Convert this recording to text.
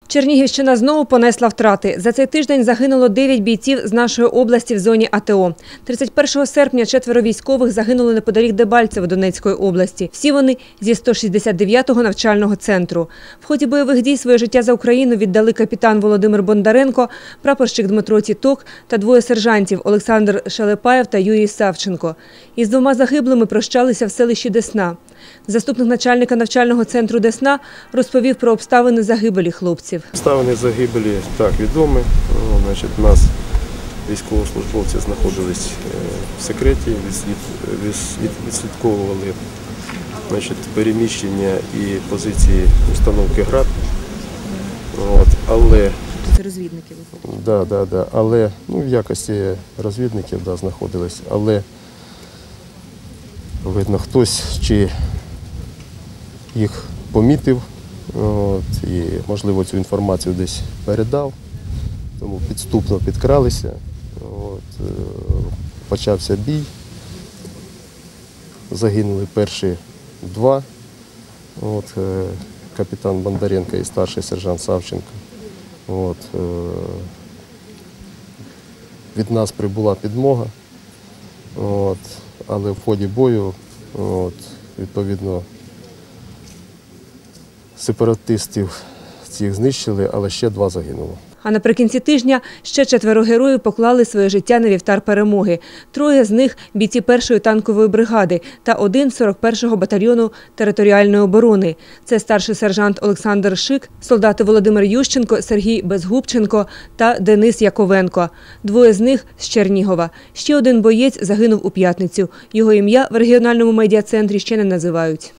Чернігівщина знову понесла втрати. За цей тиждень загинуло 9 бійців з нашої області в зоні АТО. 31 серпня 4 військових загинули неподалік Дебальцево Донецької області. Всі вони зі 169-го навчального центру. В ході бойових дій своє життя за Україну віддали капітан Володимир Бондаренко, прапорщик Дмитро Тіток та двоє сержантів Олександр Шелепаєв та Юрій Савченко. Із двома загиблими прощалися в селищі Десна. Заступник начальника навчального центру Десна розповів про обставини загибелі хлопців. Обставини загибелі так відомі. У нас військовослужбовці знаходились в секреті, відслідковували переміщення і позиції установки ГРАД. Але це розвідники виходять? Да. Але в якості розвідників знаходились. Але видно, хтось чи їх помітив і, можливо, цю інформацію десь передав, тому підступно підкралися, почався бій, загинули перші два, капітан Бондаренко і старший сержант Савченко. Від нас прибула підмога, але в ході бою, відповідно, сепаратистів цих знищили, але ще 2 загинуло. А наприкінці тижня ще 4 героїв поклали своє життя на вівтар перемоги. 3 з них – бійці 1-ї танкової бригади та 1 – 41-го батальйону територіальної оборони. Це старший сержант Олександр Шик, солдати Володимир Ющенко, Сергій Безгубченко та Денис Яковенко. 2 з них – з Чернігова. Ще 1 боєць загинув у п'ятницю. Його ім'я в регіональному медіа-центрі ще не називають.